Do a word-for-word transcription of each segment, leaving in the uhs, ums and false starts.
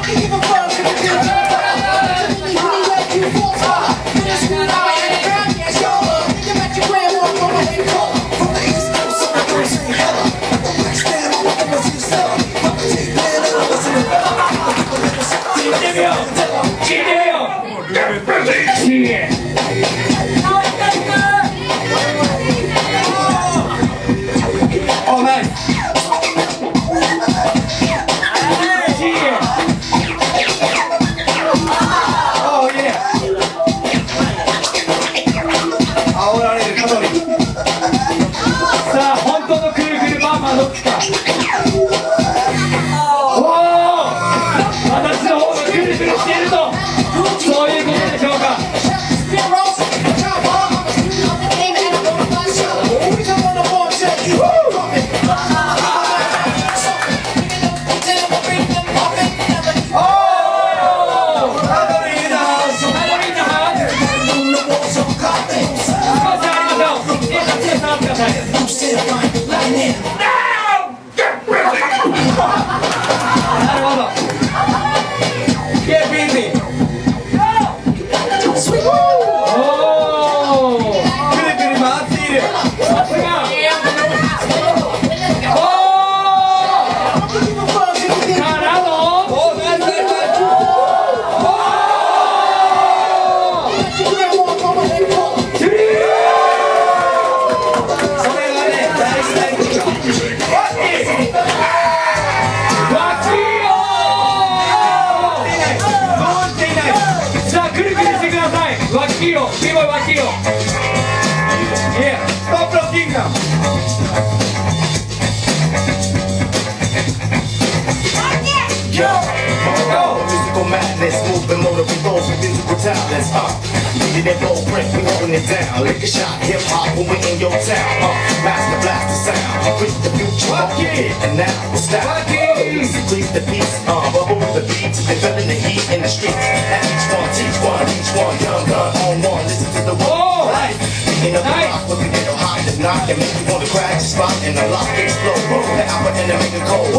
Oh, nice. Oh, yeah. Ahora le el calor. さあ、本当のくるくるバンバンどっちか。おお、私の方がくるくるしていると、そういうことでしょうか。 Moving motor controls with physical talents, uh Needed that blow print, we holding it down. Lick a shot, hip hop when we in your town, uh Master blast the sound, creep the future, uh and now we'll stop. Please the peace, uh bubble with the beats, developing the heat in the streets. At each one, teach one, each one, young gun on one. Listen to the word life. Beating up the rock, when we get no high to knock and make you wanna crash the spot and the lock explode. The alpha and the mega cold.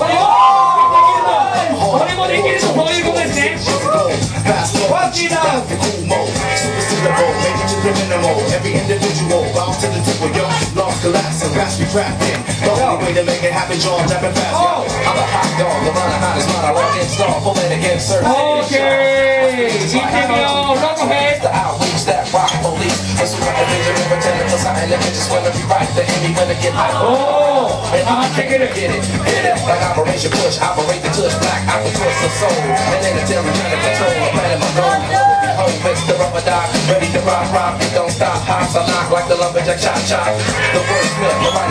これもできるとそういうことですね。 ワッキーだ。Every individual bound to the tip of your lungs collapsing, fast we trapping. The only way to make it happen, jaw jabbing fast. Yo, I'm a hot dog, the runner hot is mine. I rock and start, pull it against certain. Okay, keep me on, rock ahead. The outreach that rock police. Let's look at the vision, never tell it for something. Let me just wanna be right. The enemy gonna get hot. Oh, and I'm taking it, get it, hit it. Like Operation Push, operate the touch black, I can twist the soul. And then the terror trying to control the planet, my goal. Home, mix the rubber dog, ready to rock, rock. It don't stop, hops, I knock like the lumberjack, chop, chop. The wordsmith, the right